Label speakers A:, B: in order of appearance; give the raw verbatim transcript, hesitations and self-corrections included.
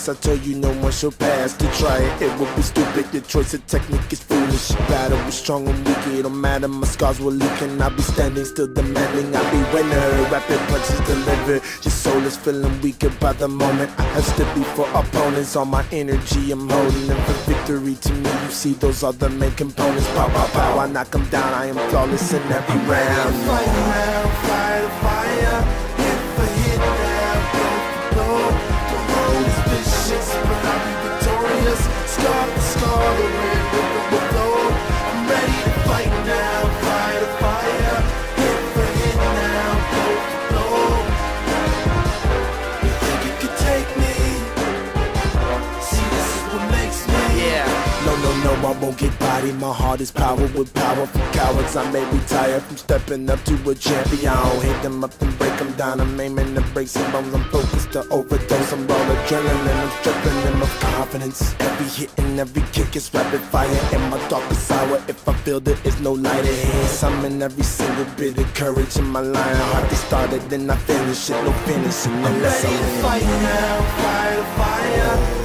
A: fast. I tell you no one shall pass. To try it, it would be stupid. Your choice of technique is foolish. Battle was strong and weak, it don't matter. My scars were leaking. I'll be standing still demanding. I'll be winner. Rapid punches delivered. Your soul is feeling weaker by the moment. I have stood before opponents. All my energy I'm holding. And for victory to me, you see those are the main components. Pow, pow, pow. I knock them down. I am flawless in every round.
B: Fight now, fire to fire. Hit for hit now, blow for blow. The road is vicious, but I'll be victorious. Scar for scar, the red river will flow. I'm ready to fight now, fire to fire. Hit for hit now, blow for blow. You think you could take me? See, this is what makes me.
A: Yeah. No, no, no, I won't get bodied. My heart is power with power for cowards. I may retire from stepping up to a champion. I don't hit them up and break them down. I'm aiming to break some bones. I'm focused to overdose. I'm all adrenaline. I'm stripping them of confidence. Every hit and every kick is rapid fire. In my darkest hour, if I feel there is no light ahead, summon every single bit of courage in my lion heart. They started, then I finish it. No finishing
B: I'm
A: unless
B: ready
A: I'm
B: to fight now, fire to fire.